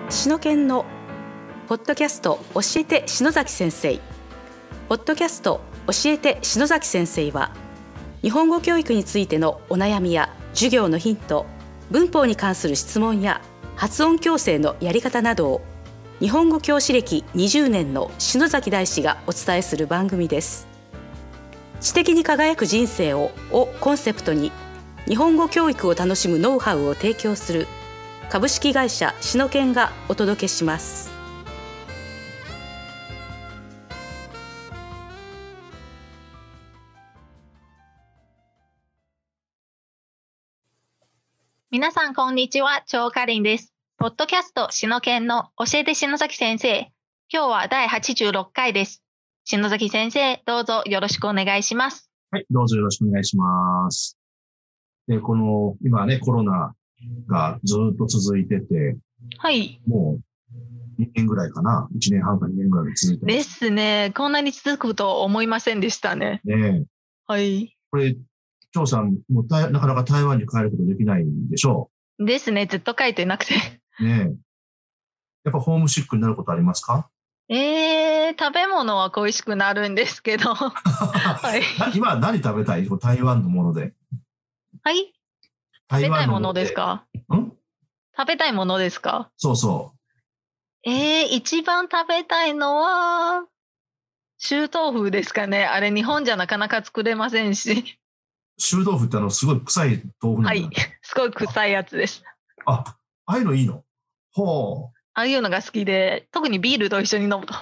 篠研のポッドキャスト教えて篠崎先生。ポッドキャスト教えて篠崎先生は、日本語教育についてのお悩みや授業のヒント、文法に関する質問や発音矯正のやり方などを、日本語教師歴20年の篠崎大師がお伝えする番組です。知的に輝く人生をコンセプトに、日本語教育を楽しむノウハウを提供する株式会社篠研がお届けします。 皆さんこんにちは、張かりんです。ポッドキャスト篠研の教えて篠崎先生。今日は第86回です。篠崎先生、どうぞよろしくお願いします。 はい、どうぞよろしくお願いします。で、今ね、コロナがずっと続いてて、 はい。 もう2年ぐらいかな。1年半か2年ぐらい続いてます。 ですね。こんなに続くと思いませんでしたね。 ねえ。 はい。 これ、張さん、もうなかなか台湾に帰ることできないんでしょう。ですね。ずっと帰ってなくて。 ねえ。やっぱホームシックになることありますか？ 食べ物は恋しくなるんですけど。はい、 今何食べたい？台湾のもので。 はい。食べたいものですか？食べたいものですか？ そうそう。 一番食べたいのは、臭豆腐ですかね。あれ日本じゃなかなか作れませんし。 臭豆腐ってすごい臭い豆腐なんだ。 はい。すごい臭いやつです。 ああいうのいいの？ほう。 ああいうのが好きで、特にビールと一緒に飲むと。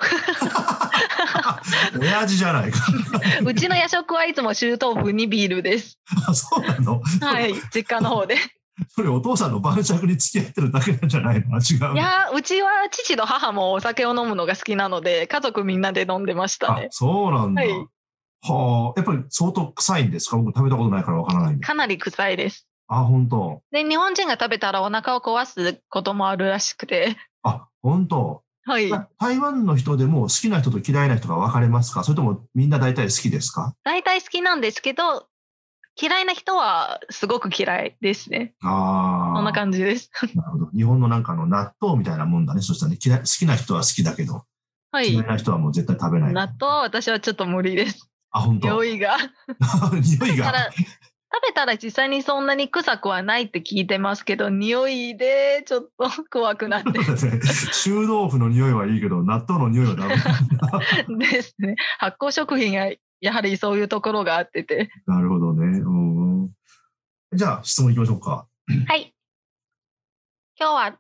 親父じゃないか。 うちの夜食はいつも臭豆腐にビールです。 あ、そうなの？ はい、実家の方で。 それお父さんの晩酌に付き合ってるだけなんじゃないの？違う。 いや、うちは父と母もお酒を飲むのが好きなので、家族みんなで飲んでましたね。 あ、そうなんだ。 はい。 はあ、やっぱり相当臭いんですか？僕食べたことないからわからないんで。 かなり臭いです。 あ、本当。 で、日本人が食べたらお腹を壊すこともあるらしくて。 あ、本当。 はい。 台湾の人でも好きな人と嫌いな人が分かれますか？それともみんな大体好きですか？ 大体好きなんですけど、嫌いな人はすごく嫌いですね。 ああ。 そんな感じです。 なるほど。日本の納豆みたいなもんだね。そしたらね、好きな人は好きだけど、はい、嫌いな人はもう絶対食べない。 納豆は私はちょっと無理です。 あ、本当。 匂いが。 匂いが。 食べたら実際にそんなに臭くはないって聞いてますけど、匂いでちょっと怖くなって。 臭豆腐の匂いはいいけど、納豆の匂いはダメ。ですね。発酵食品がやはりそういうところがあってて。 なるほどね。じゃあ質問いきましょうか。 はい。今日は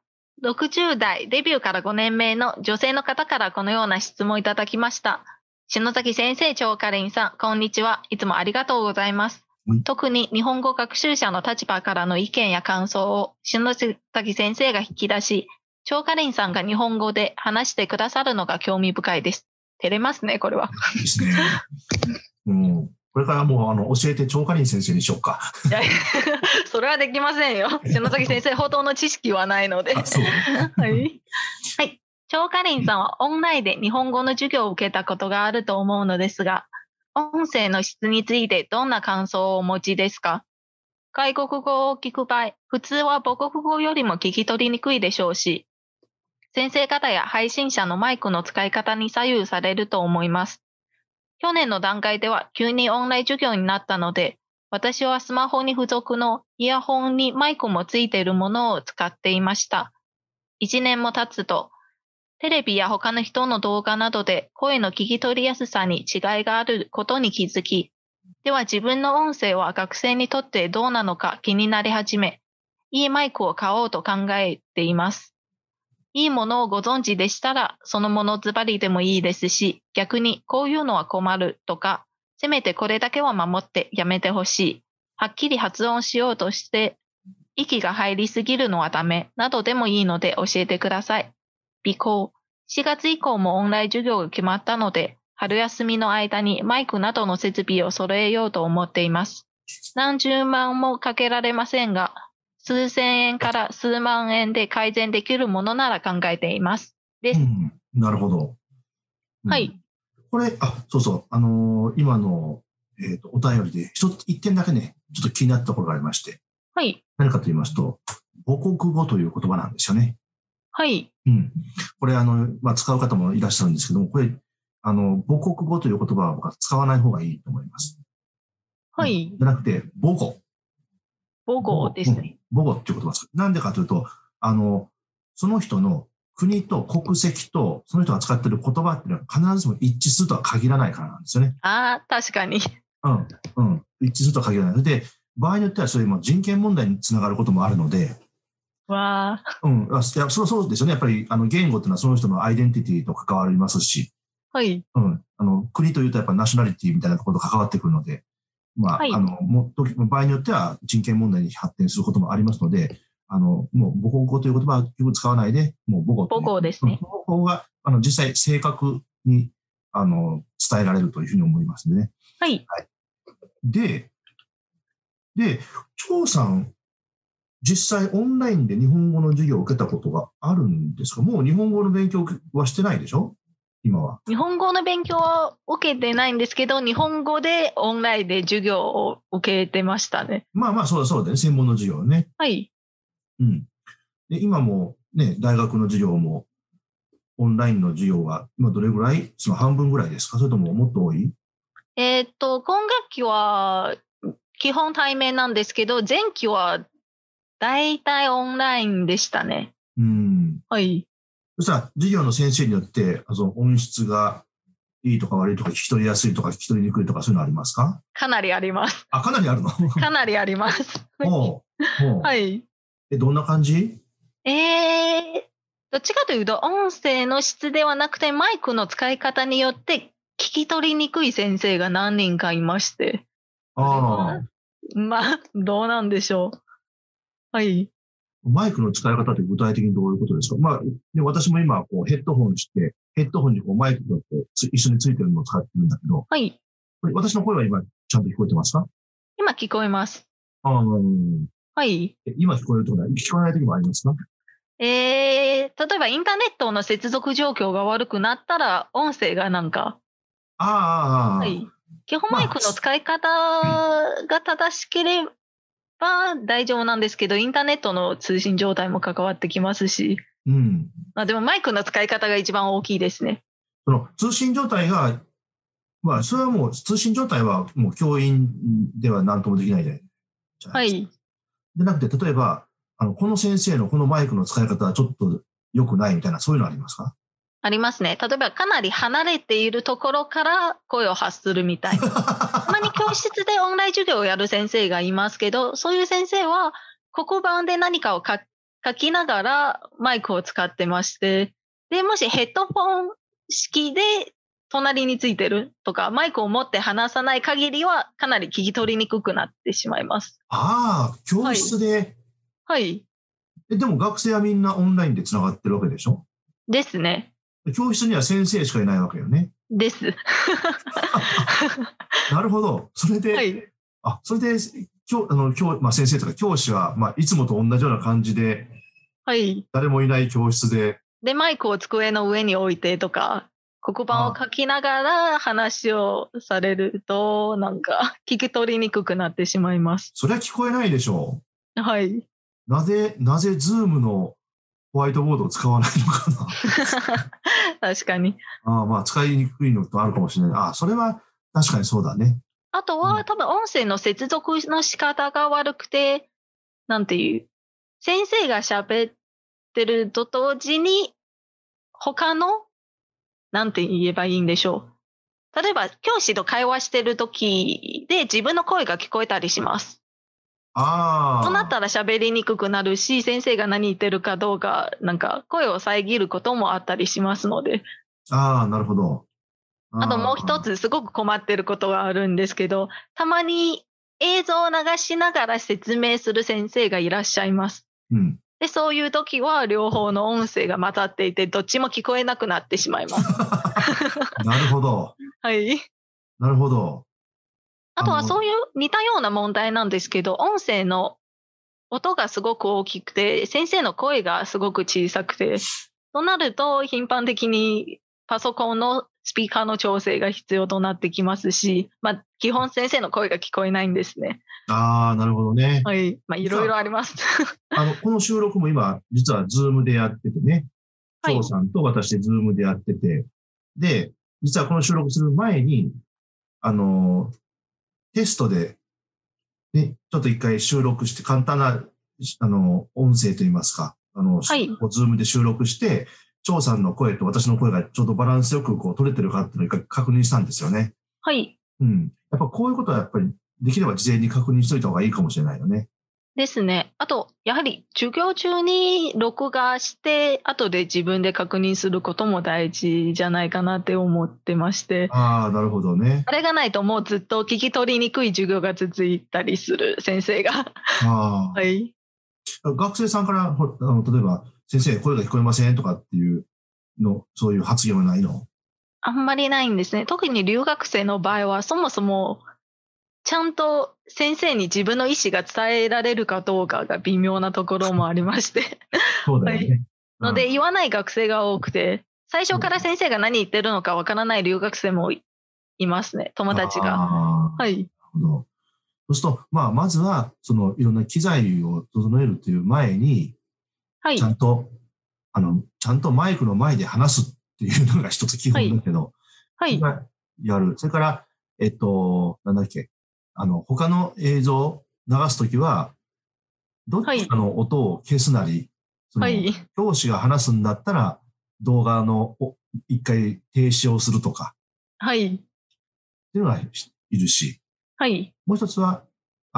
60代デビューから5年目の女性の方からこのような質問をいただきました。篠崎先生、張かりんさん、こんにちは。いつもありがとうございます。特に日本語学習者の立場からの意見や感想を篠崎先生が引き出し、張かりんさんが日本語で話してくださるのが興味深いです。照れますね、これは。 ですね。これからもう教えて張かりん先生にしようか。 いやそれはできませんよ。篠崎先生ほどの知識はないので。 そう。 はい。はい。張かりんさんはオンラインで日本語の授業を受けたことがあると思うのですが、音声の質についてどんな感想をお持ちですか？外国語を聞く場合、普通は母国語よりも聞き取りにくいでしょうし、先生方や配信者のマイクの使い方に左右されると思います。去年の段階では急にオンライン授業になったので、私はスマホに付属のイヤホンにマイクもついているものを使っていました。1年も経つと、テレビや他の人の動画などで声の聞き取りやすさに違いがあることに気づき、では自分の音声は学生にとってどうなのか気になり始め、いいマイクを買おうと考えています。いいものをご存知でしたら、そのものズバリでもいいですし、逆にこういうのは困るとか、せめてこれだけは守ってやめてほしい。はっきり発音しようとして、息が入りすぎるのはダメなどでもいいので教えてください。4月以降もオンライン授業が決まったので、春休みの間にマイクなどの設備を揃えようと思っています。何十万もかけられませんが、数千円から数万円で改善できるものなら考えています。です。 なるほど。 はい。 これ、そうそう、今の、お便りで一点だけね、ちょっと気になったところがありまして。 はい。 何かと言いますと、母国語という言葉なんですよね。 はい。 これ、使う方もいらっしゃるんですけども、これ、母国語という言葉は使わない方がいいと思います。 はい。 じゃなくて、母語。 母語ですね。 母語っていう言葉です。なんでかというと、その人の国と国籍と、その人が使っている言葉っていうのは必ずしも一致するとは限らないからなんですよね。 ああ、確かに。 一致するとは限らない。で、場合によってはそういう人権問題につながることもあるので、 わあ。 いや、そうですよね。やっぱり、言語っていうのはその人のアイデンティティと関わりますし、 はい。 国というとやっぱナショナリティみたいなことと関わってくるので、 はい、 場合によっては人権問題に発展することもありますので、もう母国語という言葉はよく使わないで、もう母語という。 母語ですね。 母語が、実際正確に、伝えられるというふうに思いますね。 はい。 はい。で、張さん、実際オンラインで日本語の授業を受けたことがあるんですか？もう日本語の勉強はしてないでしょ？今は。 日本語の勉強は受けてないんですけど、日本語でオンラインで授業を受けてましたね。 そうだね。専門の授業ね。 はい。 で、今もね、大学の授業も、オンラインの授業は、今どれぐらい？その半分ぐらいですか？それとももっと多い？ 今学期は基本対面なんですけど、前期は大体オンラインでしたね。はい。 そしたら、授業の先生によって、音質がいいとか悪いとか、聞き取りやすいとか、聞き取りにくいとか、そういうのありますか？ かなりあります。 かなりあるの？ かなりあります。はい。 どんな感じ？ どっちかというと、音声の質ではなくて、マイクの使い方によって聞き取りにくい先生が何人かいまして。どうなんでしょう。はい。 マイクの使い方って具体的にどういうことですか？私も今、ヘッドホンにマイクが一緒についてるのを使ってるんだけど、 はい。 私の声は今、ちゃんと聞こえてますか？ 今聞こえます。はい。 今聞こえるところは聞こえない時もありますか？ 例えばインターネットの接続状況が悪くなったら、音声がはい。基本マイクの使い方が正しければ大丈夫なんですけど、インターネットの通信状態も関わってきますし。でもマイクの使い方が一番大きいですね。 その通信状態が、それはもう通信状態はもう教員では何ともできないじゃないですか。はい。でなくて、例えば、この先生のこのマイクの使い方はちょっと良くないみたいな、そういうのありますか？ ありますね。例えばかなり離れているところから声を発するみたいな。たまに教室でオンライン授業をやる先生がいますけど、そういう先生は黒板で何かを書きながらマイクを使ってまして、で、もしヘッドフォン式で隣についてるとか、マイクを持って話さない限りはかなり聞き取りにくくなってしまいます。 教室で。 はい。 でも学生はみんなオンラインでつながってるわけでしょ？ ですね。 教室には先生しかいないわけよね。 です。 なるほど。それで、はい、それで、先生とか教師は、いつもと同じような感じで、 はい。 誰もいない教室で。 で、マイクを机の上に置いてとか、黒板を書きながら話をされると、聞き取りにくくなってしまいます。 それは聞こえないでしょう。はい。 なぜ、ズームのホワイトボードを使わないのかな。確かに。 使いにくいのとあるかもしれない。それは確かにそうだね。 あとは、多分音声の接続の仕方が悪くて、先生が喋ってると同時に、他の、なんて言えばいいんでしょう。例えば、教師と会話してるときで自分の声が聞こえたりします。そうなったら喋りにくくなるし、先生が何言ってるかどうか、声を遮ることもあったりしますので。 なるほど。 あともう一つすごく困ってることがあるんですけど、たまに映像を流しながら説明する先生がいらっしゃいます。で、そういう時は両方の音声が混ざっていて、どっちも聞こえなくなってしまいます。 なるほど。 はい。 なるほど。 あとはそういう似たような問題なんですけど、音声の音がすごく大きくて、先生の声がすごく小さくて、となると頻繁的にパソコンのスピーカーの調整が必要となってきますし、基本先生の声が聞こえないんですね。 ああ、なるほどね。 はい。いろいろあります。 この収録も今、実はズームでやっててね、張さんと私でズームでやってて、で、実はこの収録する前に、テストで、ね、ちょっと一回収録して、簡単な、音声といいますか、ズームで収録して、張さんの声と私の声がちょうどバランスよく取れてるかっていうのを確認したんですよね。 はい。 うん。やっぱこういうことはやっぱり、できれば事前に確認しといた方がいいかもしれないよね。 ですね。あと、やはり授業中に録画して、後で自分で確認することも大事じゃないかなって思ってまして。 ああ、なるほどね。 あれがないともうずっと聞き取りにくい授業が続いたりする先生が。 あはい。 学生さんから例えば、先生、声が聞こえませんとかっていうの、そういう発言はないの？ あんまりないんですね。特に留学生の場合は、そもそも、ちゃんと先生に自分の意思が伝えられるかどうかが微妙なところもありまして。 そうだよね。 ので、言わない学生が多くて、最初から先生が何言ってるのかわからない留学生もいますね、友達が。はい。 なるほど。そうすると、まずは、いろんな機材を整えるという前に、 はい。 ちゃんとマイクの前で話すっていうのが一つ基本だけど、 はい。 やる。それから、なんだっけ、他の映像を流すときは、どっちかの音を消すなり、教師が話すんだったら、動画の一回停止をするとか、 はい。 っていうのがいるし、 はい。 もう一つは、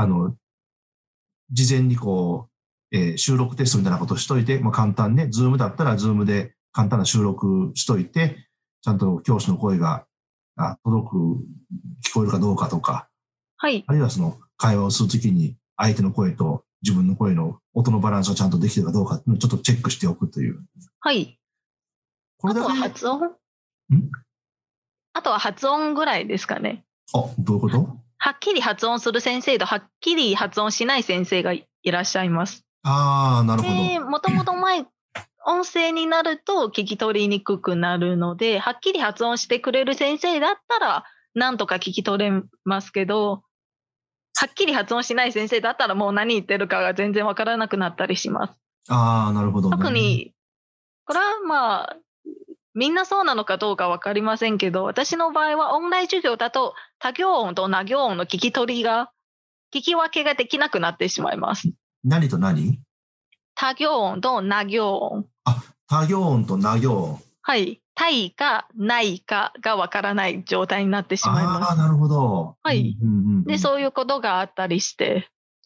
事前に収録テストみたいなことをしといて、簡単ね、ズームだったらズームで簡単な収録しといて、ちゃんと教師の声が聞こえるかどうかとか、 はい。 あるいは会話をするときに相手の声と自分の声の音のバランスがちゃんとできてるかどうかっていうのをちょっとチェックしておくという。 はい。あとは発音？あとは発音ぐらいですかね。 どういうこと？ はっきり発音する先生とはっきり発音しない先生がいらっしゃいます。 ああ、なるほど。 で、もともと音声になると聞き取りにくくなるので、はっきり発音してくれる先生だったら、なんとか聞き取れますけど、はっきり発音しない先生だったらもう何言ってるかが全然わからなくなったりします。 ああ、なるほど、ね。 特に、これはみんなそうなのかどうかわかりませんけど、私の場合はオンライン授業だと他行音と那行音の聞き分けができなくなってしまいます。 何と何？ 他行音と那行音。 他行音と那行音。 はい。対かないかがわからない状態になってしまいます。 なるほど。 はい。で、そういうことがあったりして、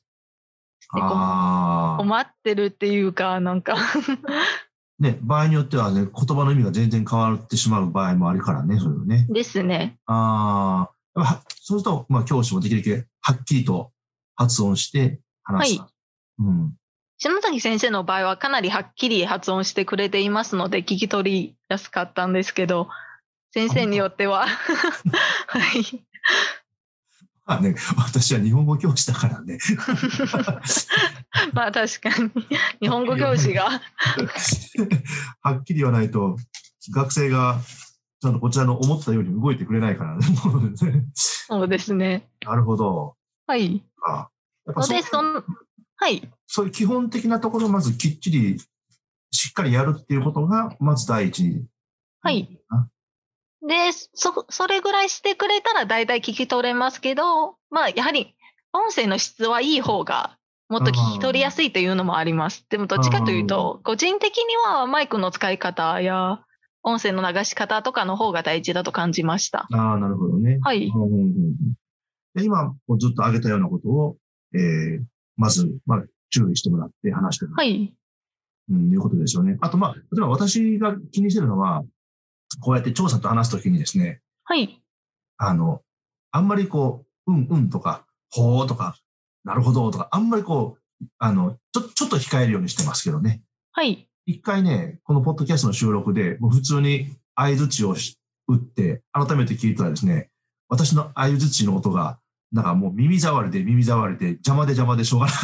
困ってるっていうか、なんかね、場合によってはね、言葉の意味が全然変わってしまう場合もあるからね、それね。 ですね。 そうすると、教師もできるだけはっきりと発音して話す。はい。 篠崎先生の場合はかなりはっきり発音してくれていますので聞き取りやすかったんですけど、先生によってははい。 私は日本語教師だからね。 確かに日本語教師がはっきり言わないと学生がちゃんとこちらの思ったように動いてくれないからね。 そうですね。 なるほど。 はい。はい。 そういう基本的なところをまずきっちりしっかりやるっていうことがまず第一。 はい。で、それぐらいしてくれたら大体聞き取れますけど、やはり音声の質はいい方がもっと聞き取りやすいというのもあります。でもどっちかというと、個人的にはマイクの使い方や音声の流し方とかの方が大事だと感じました。 なるほどね。 はい。 で今ずっと挙げたようなことを、まず、注意してもらって話してもらう。 はい。 いうことですよね。あと、例えば私が気にしてるのは、こうやって張さんと話すときにですね。 はい。 あんまりとか、ほーとか、なるほどとか、あんまりちょっと控えるようにしてますけどね。 はい。 一回ね、このポッドキャストの収録で、もう普通に相槌を打って、改めて聞いたらですね、私の相槌の音が、なんかもう耳障りで邪魔でしょうがなか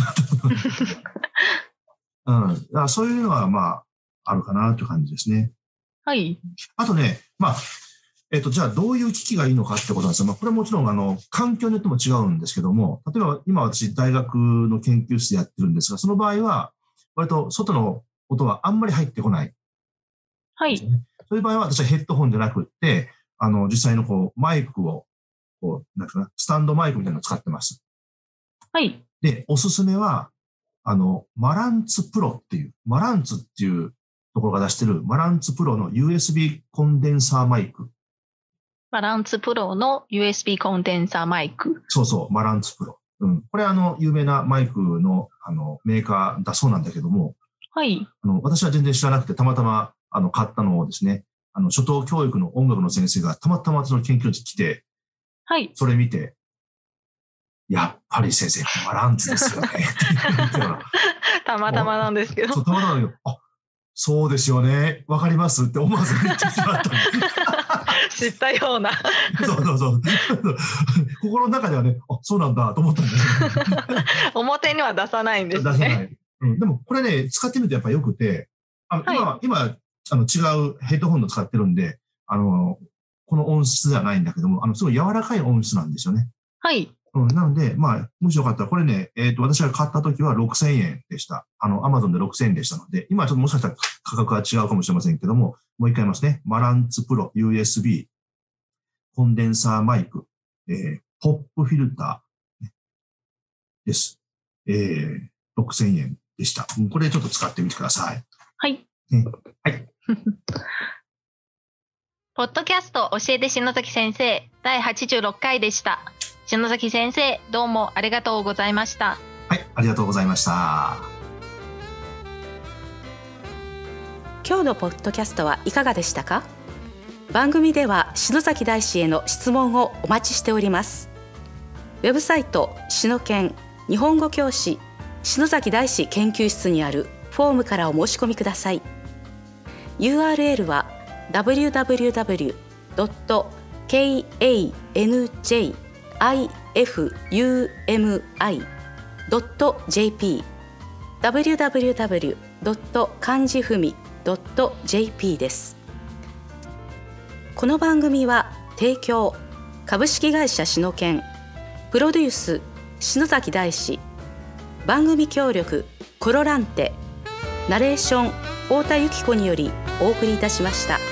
った。だからそういうのはあるかなという感じですね。 はい。 あとね、 じゃあどういう機器がいいのかってことなんですよ。これはもちろん環境によっても違うんですけども、例えば今私大学の研究室でやってるんですが、その場合は割と外の音はあんまり入ってこない。 はい。 そういう場合は私はヘッドホンじゃなくって、実際のマイクを、なんかな、スタンドマイクみたいなのを使ってます。 はい。 で、おすすめは、マランツっていうところが出してるマランツプロの USB コンデンサーマイク。 マランツプロの USB コンデンサーマイク。 そうそう、マランツプロ。これ有名なマイクの、メーカーだそうなんだけども、 はい。 私は全然知らなくて、たまたま、買ったのをですね、初等教育の音楽の先生がたまたまその研究室に来て、 はい。 それ見て、やっぱり先生、マランツですよね。 たまたまなんですけど。 そう、たまたまだけど、そうですよね。わかりますって思わず言ってしまった知ったような。 そう。心の中ではね、そうなんだと思ったんだけど。 表には出さないんですね。 出さない。でもこれね、使ってみるとやっぱり良くて、今違うヘッドホンの使ってるんで、この音質ではないんだけども、すごい柔らかい音質なんですよね。 はい。 なので、もしよかったら、これね、私が買った時は6000円でした。Amazon で6000円でしたので、今はちょっともしかしたら価格は違うかもしれませんけども、もう一回言いますね。マランツプロ USB コンデンサーマイク、ポップフィルターです。6000円でした。これちょっと使ってみてください。 はい。 はい。 ポッドキャスト教えて篠崎先生第86回でした。篠崎先生、どうもありがとうございました。 はい、ありがとうございました。 今日のポッドキャストはいかがでしたか？番組では篠崎大師への質問をお待ちしております。ウェブサイト篠研日本語教師篠崎大師研究室にあるフォームからお申し込みください。URL は www.kanjifumi.jp www.kanjifumi.jp です。この番組は提供株式会社篠研、プロデュース篠崎大師、番組協力コロランテ、ナレーション太田由紀子によりお送りいたしました。